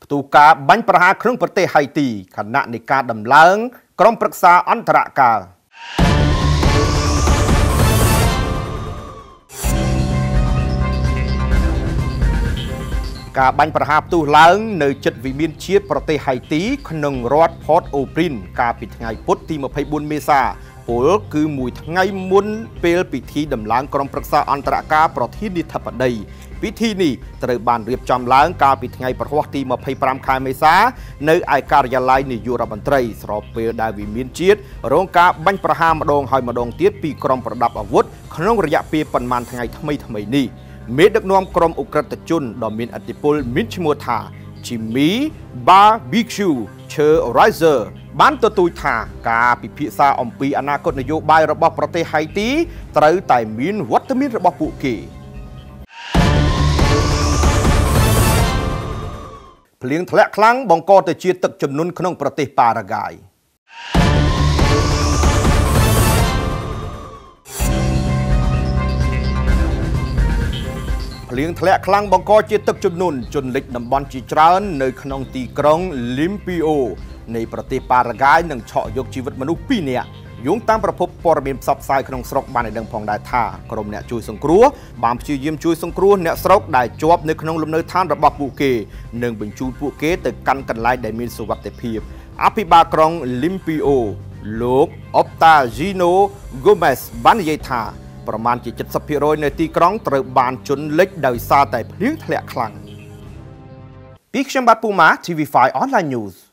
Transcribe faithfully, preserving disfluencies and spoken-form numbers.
ទូការបាញ់ប្រហារក្នុងប្រទេសហៃទីខណៈនៃការដំឡើងក្រុមប្រឹក្សាអន្តរកាលការបាញ់ប្រហារផ្ទុះឡើងនៅជិតវិមានជាតិប្រទេសហៃទីក្នុងរដ្ឋ Port-au-Prince កាលពីថ្ងៃពុធទីម្ភៃបួនមេសាពលគឺមួយថ្ងៃមុនពេលពិធីដំឡើងក្រុមប្រឹក្សាអន្តរកាលប្រធានាធិបតីពិធីនេះត្រូវបានរៀបចំឡើងកាលពីថ្ងៃប្រហ័សទីម្ភៃប្រាំខែមេសានៅឯការិយាល័យនាយករដ្ឋមន្ត្រីស្របពេលដែលវិមានជាតិរងការបាញ់ប្រហារម្ដងហើយម្ដងទៀតពីក្រុមប្រដាប់អាវុធក្នុងរយៈពេលប៉ុន្មានថ្ងៃថ្មីថ្មីនេះមេដឹកនាំក្រុមអ ுக ្រិតជនដ៏មានឥទ្ធិពលមានឈ្មោះថា Jimmy Barbecue Cherizer បានទទូចថាការពិភាក្សាអំពីអនាគតនយោបាយរបស់ប្រទេសហៃទីត្រូវតែមានវត្តមានរបស់ពួកគេភ្លៀងធ្លាក់ខ្លាំងបង្កទៅជាទឹកជំនន់ក្នុងប្រទេសប៉ារ៉ាហ្គាយភ្លៀងធ្លាក់ខ្លាំងបង្កជាទឹកជំនន់ជន់លិចតំបន់ជាច្រើននៅក្នុងទីក្រុង Limpio នៃប្រទេសប៉ារ៉ាហ្គាយនិងឆក់យកជីវិតមនុស្សពីរនាក់យោងតាមប្រភពព័ត៌មានផ្សព្វផ្សាយក្នុងស្រុកបានឲ្យដឹងផងដែរថាក្រុមអ្នកជួយសង្គ្រោះបានព្យាយាមជួយសង្គ្រោះអ្នកស្រុកដែលជាប់នៅក្នុងលំនៅឋានរបស់ពួកគេនិងបញ្ជូនពួកគេទៅកាន់កន្លែងដែលមានសុវត្ថិភាពអភិបាលក្រុង Limpio លោក Octavio Gomez បាននិយាយថាប្រមាណជា เจ็ดสิบเปอร์เซ็นต์ នៃទីក្រុងត្រូវបានជន់លិចដោយសារតែភ្លៀងធ្លាក់ខ្លាំងពីខ្ញុំបាទពូម៉ា ที วี ไฟว์ Online News